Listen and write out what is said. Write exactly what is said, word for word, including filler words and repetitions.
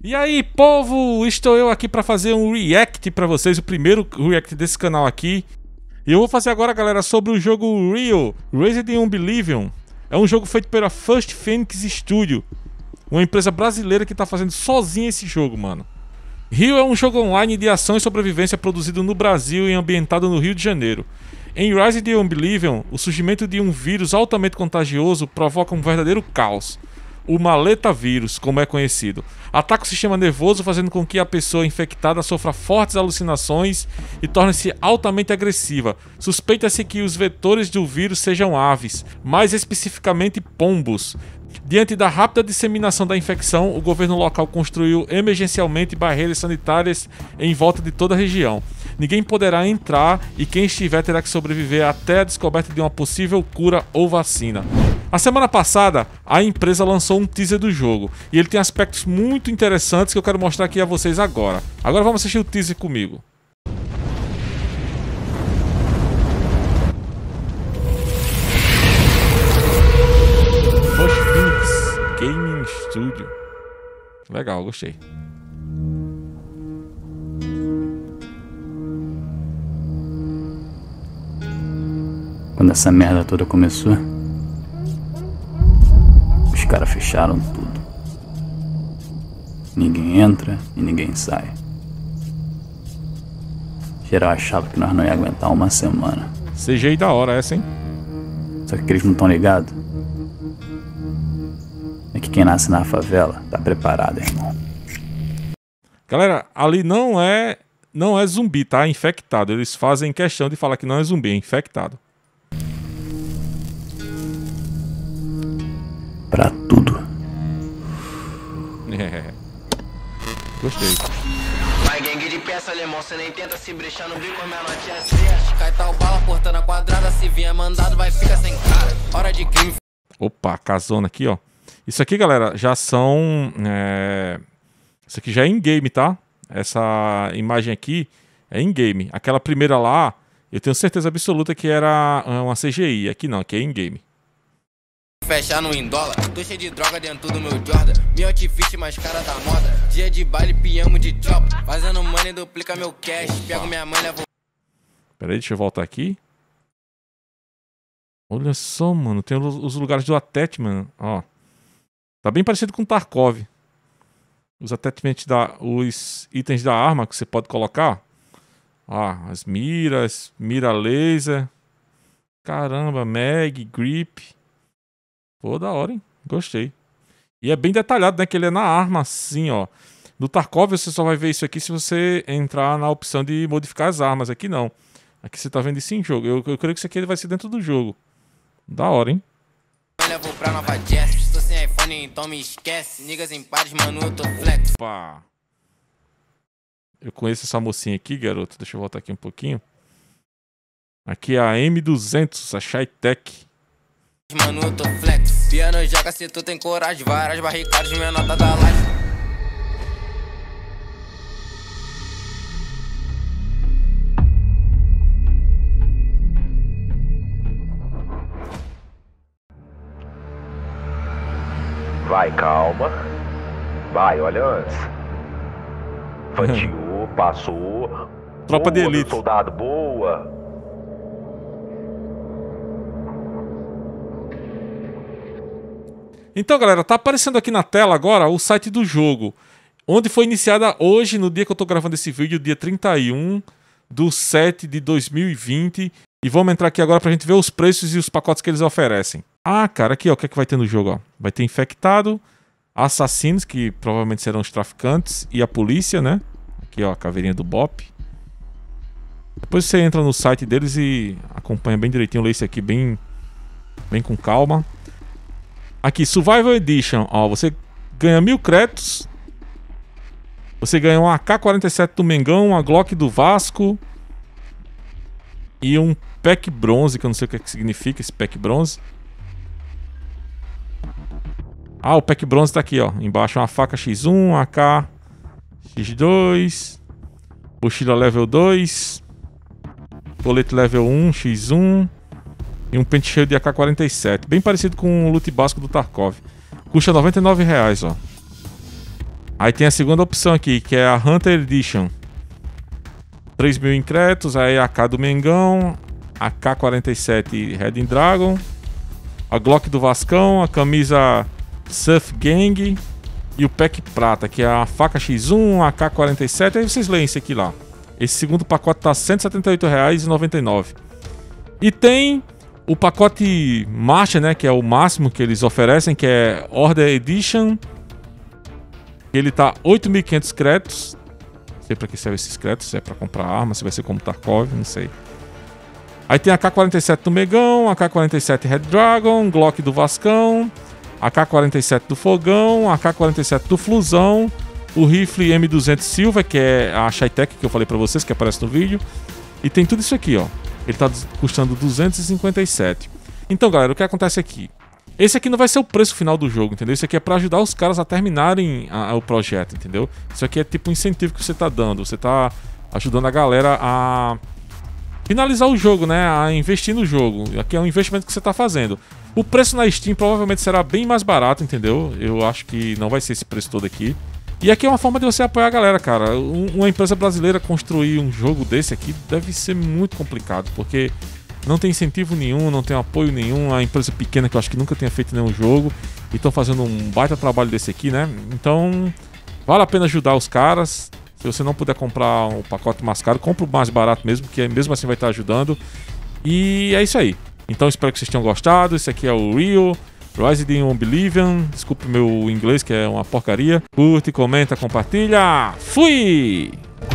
E aí, povo, estou eu aqui para fazer um react para vocês, o primeiro react desse canal aqui. E eu vou fazer agora, galera, sobre o jogo Rio, Resident Oblivion. É um jogo feito pela First Phoenix Studio, uma empresa brasileira que tá fazendo sozinha esse jogo, mano. Rio é um jogo online de ação e sobrevivência produzido no Brasil e ambientado no Rio de Janeiro. Em Resident Oblivion, o surgimento de um vírus altamente contagioso provoca um verdadeiro caos. O maleta vírus, como é conhecido, ataca o sistema nervoso, fazendo com que a pessoa infectada sofra fortes alucinações e torne-se altamente agressiva. Suspeita-se que os vetores do vírus sejam aves, mais especificamente pombos. Diante da rápida disseminação da infecção, o governo local construiu emergencialmente barreiras sanitárias em volta de toda a região. Ninguém poderá entrar e quem estiver terá que sobreviver até a descoberta de uma possível cura ou vacina. A semana passada, a empresa lançou um teaser do jogo e ele tem aspectos muito interessantes que eu quero mostrar aqui a vocês agora. Agora vamos assistir o teaser comigo. Gaming Studio. Legal, gostei. Quando essa merda toda começou, os caras fecharam tudo. Ninguém entra e ninguém sai. Geral achava que nós não ia aguentar uma semana. C G I da hora essa, hein? Só que eles não estão ligados. É que quem nasce na favela tá preparado, irmão. Galera, ali não é não é zumbi, tá? É infectado. Eles fazem questão de falar que não é zumbi, é infectado. Pra tudo. É. Gostei. Vai, gangue de peça, alemão, cê nem tenta se brechar no bico, minha notinha trecha. Cai tal bala, portando a quadrada, se vier mandado, vai ficar sem cara. Hora de crime. Opa, casona aqui, ó. Isso aqui, galera, já são... É... Isso aqui já é in-game, tá? Essa imagem aqui é in-game. Aquela primeira lá, eu tenho certeza absoluta que era uma C G I. Aqui não, aqui é in-game. Fechar no indólar, tô cheio de droga dentro do meu Jordan. Meu outfit mais cara da moda. Dia de baile, piamo de chop. Fazendo money, duplica meu cash. Pego minha mãe, levo... Pera aí, deixa eu voltar aqui. Olha só, mano, tem os lugares do attachment, ó. Tá bem parecido com Tarkov. Os attachments da... Os itens da arma que você pode colocar. Ó, as miras, mira laser. Caramba, mag, grip. Pô, da hora, hein? Gostei. E é bem detalhado, né? Que ele é na arma, assim, ó. No Tarkov você só vai ver isso aqui se você entrar na opção de modificar as armas. Aqui não. Aqui você tá vendo isso em jogo. Eu, eu creio que isso aqui vai ser dentro do jogo. Da hora, hein? Levo pra Nova Jazz. Tô sem iPhone, então me esquece. Niggas em pares, mano, eu tô flex. Opa. Eu conheço essa mocinha aqui, garoto. Deixa eu voltar aqui um pouquinho. Aqui é a M duzentos, a Shytech. Mano, eu tô flex. Piano joga se tu tem coragem. Várias barricadas, minha nota da live. Vai, calma. Vai, olha antes. Fatiou, passou. Tropa de Boa, meu elite. soldado, boa. Então, galera, tá aparecendo aqui na tela agora o site do jogo, onde foi iniciada hoje, no dia que eu tô gravando esse vídeo, dia trinta e um de sete de dois mil e vinte. E vamos entrar aqui agora pra gente ver os preços e os pacotes que eles oferecem. Ah, cara, aqui, ó, o que é que vai ter no jogo, ó? Vai ter infectado, assassinos, que provavelmente serão os traficantes, e a polícia, né? Aqui, ó, a caveirinha do Bop. Depois você entra no site deles e acompanha bem direitinho, lê isso aqui bem, bem com calma. Aqui, Survival Edition, ó, você ganha mil créditos. Você ganha um A K quarenta e sete do Mengão, uma Glock do Vasco. E um pack bronze, que eu não sei o que, é que significa esse pack bronze. Ah, o pack bronze tá aqui, ó. Embaixo uma faca X um, A K X dois. Mochila level dois. Colete level um, X um. E um pente cheio de A K quarenta e sete. Bem parecido com o loot básico do Tarkov. Custa noventa e nove reais, ó. Aí tem a segunda opção aqui, que é a Hunter Edition. três mil em créditos, aí a A K do Mengão, a K quarenta e sete Red Dragon, a Glock do Vascão, a camisa Surf Gang e o pack prata, que é a faca X um, a K quarenta e sete, aí vocês leem isso aqui lá. Esse segundo pacote tá cento e setenta e oito reais e noventa e nove centavos. E tem o pacote Master, né, que é o máximo que eles oferecem, que é Order Edition. Ele tá oito mil e quinhentos créditos. Não sei pra que serve esses créditos, se é pra comprar arma, se vai ser como Tarkov, não sei. Aí tem a K quarenta e sete do Megão, a K quarenta e sete Red Dragon, Glock do Vascão, a K quarenta e sete do Fogão, a K quarenta e sete do Flusão, o rifle M duzentos Silver, que é a Shytech que eu falei pra vocês, que aparece no vídeo. E tem tudo isso aqui, ó. Ele tá custando duzentos e cinquenta e sete. Então, galera, o que acontece aqui? Esse aqui não vai ser o preço final do jogo, entendeu? Isso aqui é pra ajudar os caras a terminarem a, a, o projeto, entendeu? Isso aqui é tipo um incentivo que você tá dando. Você tá ajudando a galera a finalizar o jogo, né? A investir no jogo. Aqui é um investimento que você tá fazendo. O preço na Steam provavelmente será bem mais barato, entendeu? Eu acho que não vai ser esse preço todo aqui. E aqui é uma forma de você apoiar a galera, cara. Uma empresa brasileira construir um jogo desse aqui deve ser muito complicado, porque não tem incentivo nenhum, não tem apoio nenhum. A empresa pequena que eu acho que nunca tenha feito nenhum jogo e estão fazendo um baita trabalho desse aqui, né? Então, vale a pena ajudar os caras. Se você não puder comprar um pacote mais caro, compra o mais barato mesmo, que mesmo assim vai estar ajudando. E é isso aí. Então, espero que vocês tenham gostado. Esse aqui é o Rio Resident Oblivion. Desculpe meu inglês, que é uma porcaria. Curte, comenta, compartilha. Fui!